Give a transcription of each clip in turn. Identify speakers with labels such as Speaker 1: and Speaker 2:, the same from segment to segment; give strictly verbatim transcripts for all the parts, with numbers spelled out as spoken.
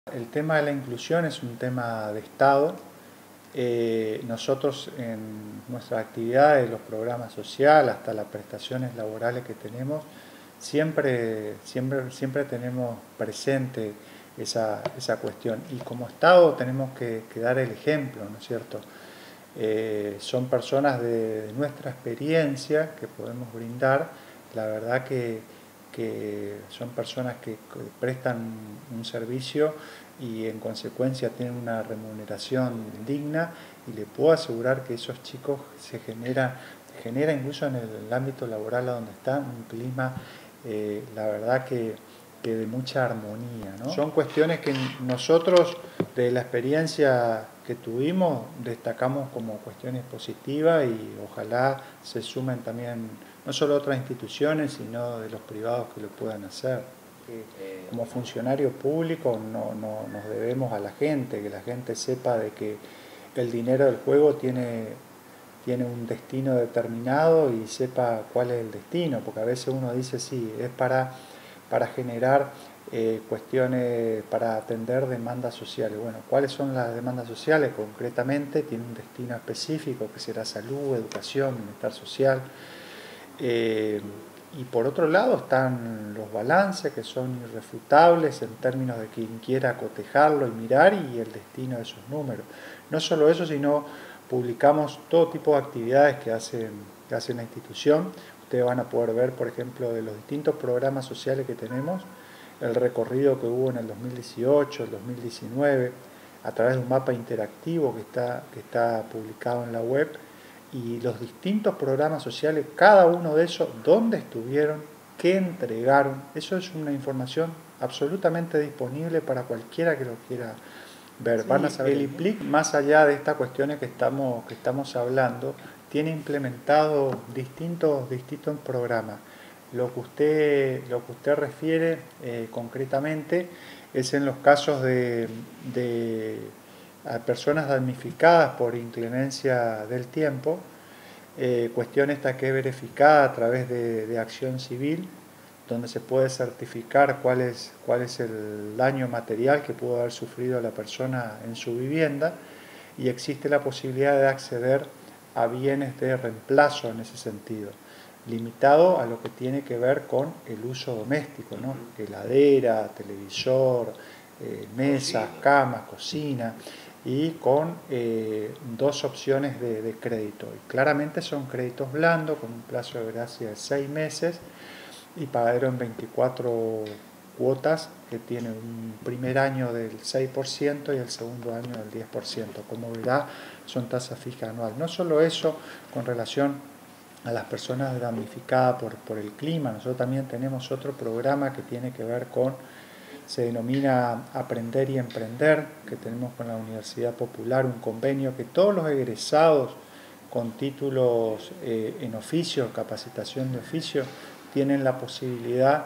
Speaker 1: El tema de la inclusión es un tema de Estado. Eh, nosotros en nuestras actividades, los programas sociales, hasta las prestaciones laborales que tenemos, siempre, siempre, siempre tenemos presente esa, esa cuestión. Y como Estado tenemos que, que dar el ejemplo, ¿no es cierto? Eh, son personas de, de nuestra experiencia que podemos brindar, la verdad que, que son personas que prestan un servicio y en consecuencia tienen una remuneración digna, y le puedo asegurar que esos chicos se genera, genera incluso en el ámbito laboral a donde están un clima, eh, la verdad que, que de mucha armonía, ¿no? Son cuestiones que nosotros de la experiencia que tuvimos destacamos como cuestiones positivas, y ojalá se sumen también no solo otras instituciones sino de los privados que lo puedan hacer. Como funcionarios públicos no, no, nos debemos a la gente, que la gente sepa de que el dinero del juego tiene, tiene un destino determinado y sepa cuál es el destino, porque a veces uno dice sí, es para, para generar eh, cuestiones, para atender demandas sociales. Bueno, ¿cuáles son las demandas sociales? Concretamente tiene un destino específico que será salud, educación, bienestar social. Eh, y por otro lado están los balances que son irrefutables en términos de quien quiera cotejarlo y mirar, y el destino de esos números. No solo eso, sino publicamos todo tipo de actividades que hace, que hace la institución. Ustedes van a poder ver, por ejemplo, de los distintos programas sociales que tenemos, el recorrido que hubo en el dos mil dieciocho, el dos mil diecinueve, a través de un mapa interactivo que está, que está publicado en la web, y los distintos programas sociales, cada uno de esos, dónde estuvieron, qué entregaron. Eso es una información absolutamente disponible para cualquiera que lo quiera ver. Sí, van a saber. El I P L I C, más allá de estas cuestiones que estamos, que estamos hablando, tiene implementado distintos, distintos programas. Lo que usted, lo que usted refiere eh, concretamente es en los casos de, de a personas damnificadas por inclemencia del tiempo, eh, cuestión esta que es verificada a través de, de acción civil, donde se puede certificar cuál es, cuál es el daño material que pudo haber sufrido la persona en su vivienda, y existe la posibilidad de acceder a bienes de reemplazo en ese sentido, limitado a lo que tiene que ver con el uso doméstico, ¿no? Heladera, televisor, eh, mesas, camas, cocina, y con eh, dos opciones de, de crédito. Y claramente son créditos blandos con un plazo de gracia de seis meses y pagadero en veinticuatro cuotas, que tiene un primer año del seis por ciento y el segundo año del diez por ciento. Como verá, son tasas fijas anuales. No solo eso, con relación a las personas damnificadas por, por el clima, nosotros también tenemos otro programa que tiene que ver con, se denomina Aprender y Emprender, que tenemos con la Universidad Popular, un convenio que todos los egresados con títulos eh, en oficio, capacitación de oficio, tienen la posibilidad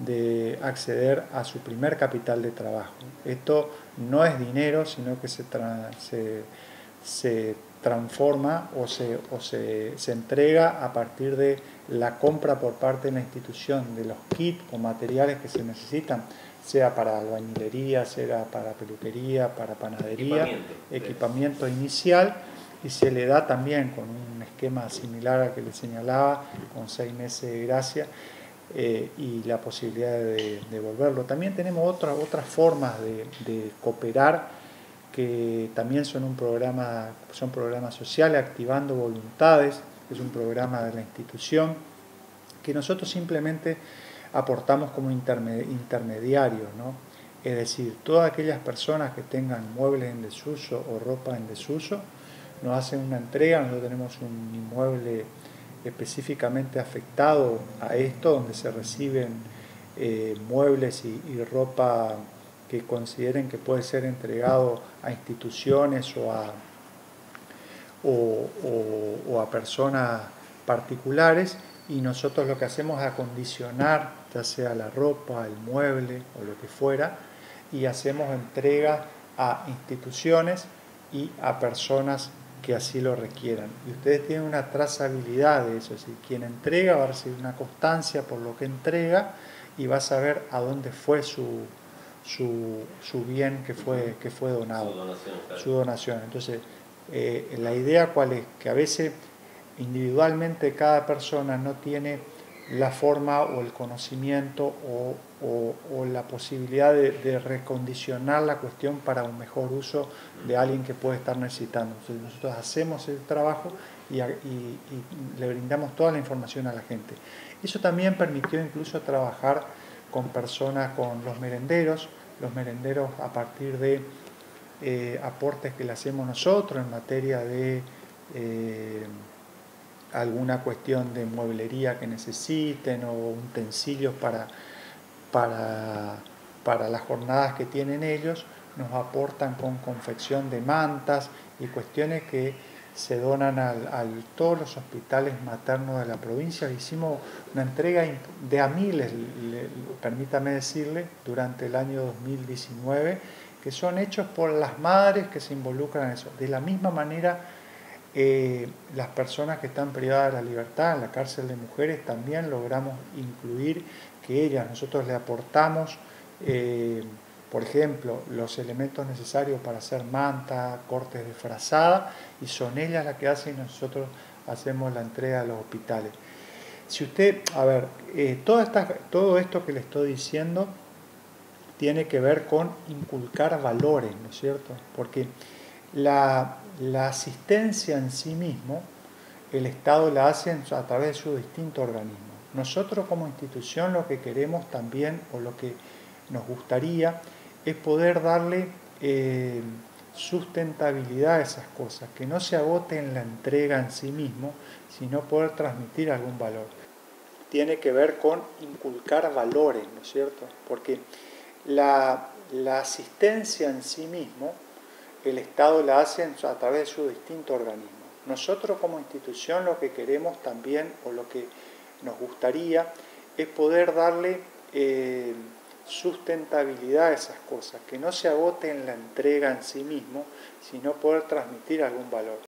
Speaker 1: de acceder a su primer capital de trabajo. Esto no es dinero, sino que se, tra se, se transforma o, se, o se, se entrega a partir de la compra por parte de la institución de los kits o materiales que se necesitan, sea para albañilería, sea para peluquería, para panadería, equipamiento, equipamiento inicial, y se le da también con un esquema similar al que le señalaba, con seis meses de gracia, eh, y la posibilidad de devolverlo. También tenemos otra, otras formas de, de cooperar, que también son un programa, son programas sociales, Activando Voluntades, que es un programa de la institución, que nosotros simplemente aportamos como intermediarios, ¿no? Es decir, todas aquellas personas que tengan muebles en desuso o ropa en desuso, nos hacen una entrega. Nosotros tenemos un inmueble específicamente afectado a esto, donde se reciben eh, muebles y, y ropa que consideren que puede ser entregado a instituciones o a, o, o, o a personas particulares, y nosotros lo que hacemos es acondicionar ya sea la ropa, el mueble o lo que fuera, y hacemos entrega a instituciones y a personas que así lo requieran. Y ustedes tienen una trazabilidad de eso, es decir, quien entrega va a recibir una constancia por lo que entrega y va a saber a dónde fue su, su, su bien que fue, que fue donado,
Speaker 2: Su donación, claro.
Speaker 1: su donación. Entonces, eh, la idea cuál es, que a veces individualmente cada persona no tiene la forma o el conocimiento o, o, o la posibilidad de, de, recondicionar la cuestión para un mejor uso de alguien que puede estar necesitando. Entonces nosotros hacemos el trabajo y, y, y le brindamos toda la información a la gente. Eso también permitió incluso trabajar con personas, con los merenderos, los merenderos a partir de eh, aportes que le hacemos nosotros en materia de eh, alguna cuestión de mueblería que necesiten o utensilios para, para, para las jornadas que tienen ellos, nos aportan con confección de mantas y cuestiones que se donan a todos los hospitales maternos de la provincia. Hicimos una entrega de a miles, le, permítame decirle, durante el año dos mil diecinueve, que son hechos por las madres que se involucran en eso. De la misma manera, eh, las personas que están privadas de la libertad en la cárcel de mujeres también logramos incluir que ellas, nosotros le aportamos, eh, por ejemplo, los elementos necesarios para hacer manta, cortes de frazada, y son ellas las que hacen y nosotros hacemos la entrega a los hospitales. Si usted, a ver, eh, toda esta, todo esto que le estoy diciendo tiene que ver con inculcar valores, ¿no es cierto? Porque la, la asistencia en sí mismo, el Estado la hace a través de sus distintos organismos. Nosotros como institución lo que queremos también, o lo que nos gustaría, es poder darle eh, sustentabilidad a esas cosas, que no se agote en la entrega en sí mismo, sino poder transmitir algún valor. Tiene que ver con inculcar valores, ¿no es cierto? Porque la, la asistencia en sí mismo, el Estado la hace a través de sus distintos organismos. Nosotros como institución lo que queremos también, o lo que nos gustaría, es poder darle eh, sustentabilidad a esas cosas, que no se agote en la entrega en sí mismo, sino poder transmitir algún valor.